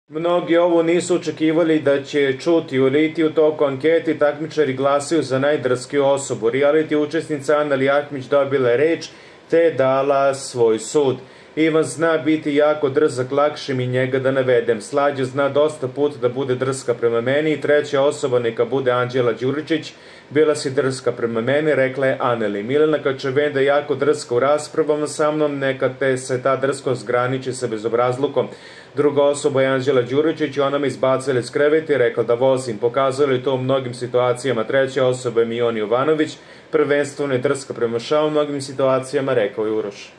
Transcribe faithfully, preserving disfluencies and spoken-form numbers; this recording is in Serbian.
Mnogi ovo nisu očekivali da će čuti. U eliti u toku anketi takmičari glasaju za najdrskiju osobu. Reality učesnica Anali Ahmić dobila reč te je dala svoj sud. Ivan zna biti jako drzak, lakše mi njega da navedem. Slađa zna dosta puta da bude drska prema meni i treća osoba neka bude Anđela Đuričić. Bila si drska prema meni, rekla je Aneli. Milena Kačavenda je jako drska u raspravama sa mnom, neka te se ta drskost graniči sa bezobrazlukom. Druga osoba je Anđela Đuričić i ona me izbacila iz kreveta i rekla da vozim. Pokazali je to u mnogim situacijama. Treća osoba je Mion Jovanović. Prvenstveno je drska prema Šao u mnogim situacijama, rekao je Uroš.